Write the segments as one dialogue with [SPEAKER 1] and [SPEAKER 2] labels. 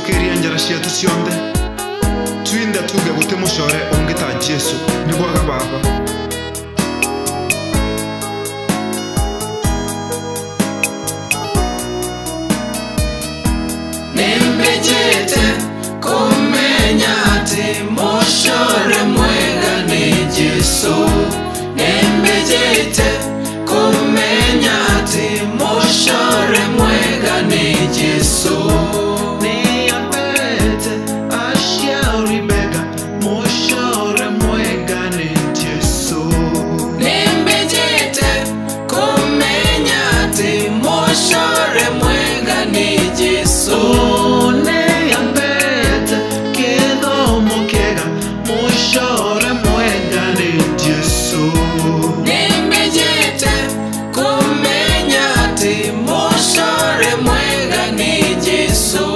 [SPEAKER 1] tokeria njara ciatu cionthe twinde tuge guti mucore ungi ta Jesu niguaga Baba.
[SPEAKER 2] Nimbejete kumenya ati mucore mwega ni Jesu. Nimbejete kumenya ati mucore mwega ni Jesu.
[SPEAKER 1] Niambete ashauri bega mucore mwega ni Jesu.
[SPEAKER 2] Nimbejete kumenya ati mucore mwega ni Jesu.
[SPEAKER 1] Niambete kithomo kiega mucore mwega ni Jesu.
[SPEAKER 2] Nimbejete kumenya ati mucore mwega ni Jesu.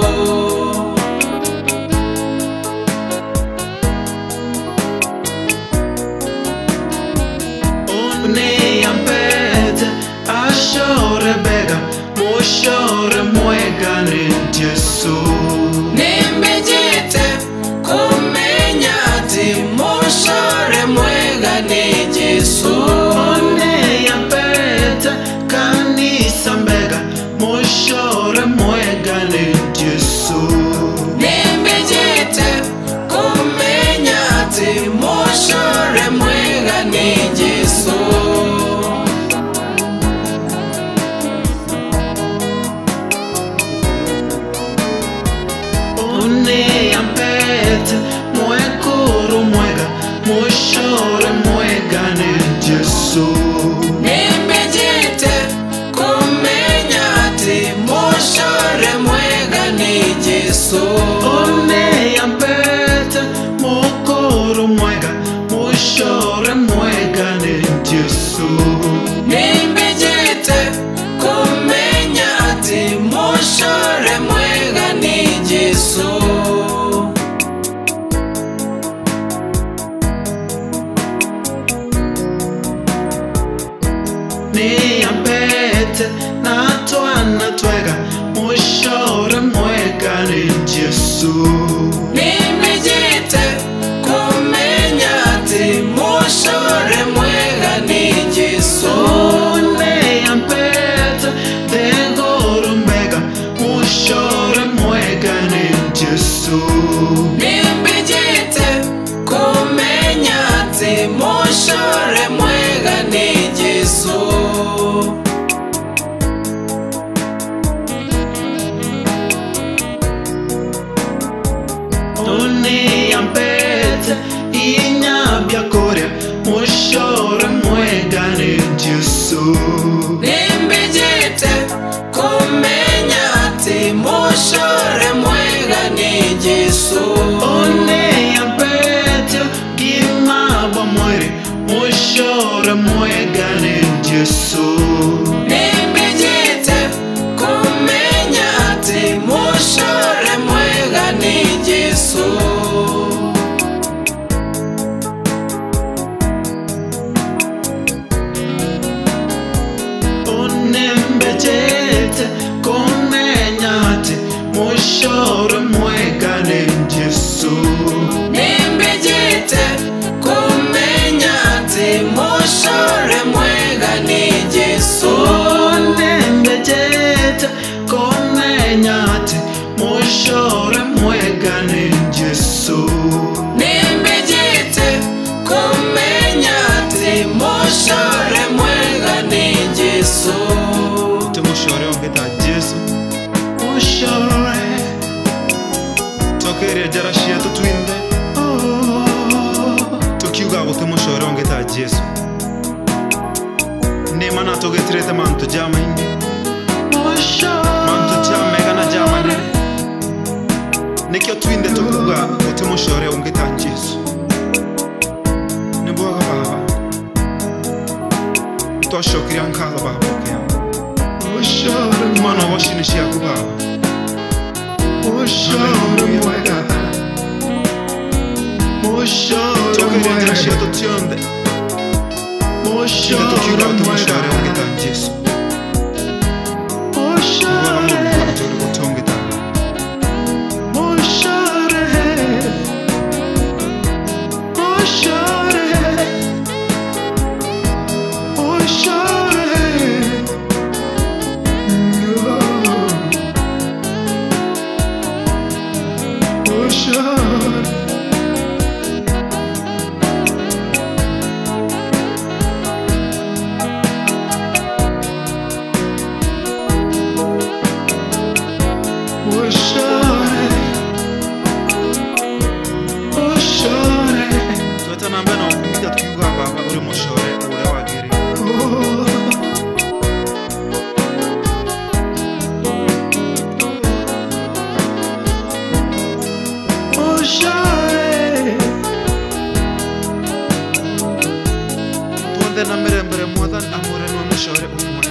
[SPEAKER 1] Niambete ashauri bega mucore mwega ni Jesu.
[SPEAKER 2] Nimbejete kumenya ati mucore mwega ni Jesu.
[SPEAKER 1] Niambete kanisa mbega mucore mwega ni Jesu.
[SPEAKER 2] Nimbejete kumenya ati mucore mwega ni Jesu.
[SPEAKER 1] Niambete mwekuru mwega mucore mwega ni Jesu.
[SPEAKER 2] Nimbejete kumenya ati mucore mwega ni Jesu.
[SPEAKER 1] Niambete mwekuru mwega mucore mwega ni Jesu.
[SPEAKER 2] Nimbejete kumenya ati mucore mwega ni Jesu.
[SPEAKER 1] Niambete natwana twega mucore mwega ni Jesu.
[SPEAKER 2] Nimbejete kumenya ati mucore mwega ni Jesu.
[SPEAKER 1] Niambete theguru mbega mucore mwega ni Jesu.
[SPEAKER 2] Nimbejete kumenya ati mucore mwega ni Jesu.
[SPEAKER 1] Niambete inyabya korea mucore mwega ni Jesu.
[SPEAKER 2] Nimbejete kumenya ati mucore mwega ni Jesu.
[SPEAKER 1] Niambete gimaba mwere mucore mwega ni Jesu.
[SPEAKER 2] Nimbejete kumenya ati mucore mwega ni Jesu.
[SPEAKER 1] Nimbejete kumenya ati mucore mwega ni Jesu.
[SPEAKER 2] Nimbejete kumenya ati mucore mwega ni Jesu.
[SPEAKER 1] Nimbejete kumenya ati mucore mwega ni Jesu.
[SPEAKER 2] Nimbejete kumenya ati mucore mwega ni Jesu.
[SPEAKER 1] Tumucore ongeta Jesu. Mucore tokeria njara ciatu twinde tukiuga guti mucore ongeta Jesu. Nima natugetirete mantu jamaingi mantu jamega na jamane nikio twinde tukuga guti mucore ongeta Jesu. Nibuaga Baba twashokiria nkatho Baba okea mwana washini ciaku Baba. Mucore mwega tokeria njara ciatu cionthe tukiuga guti mucore ongeta Jesu. Nibuaga Mungu guti ongeta mushore umwe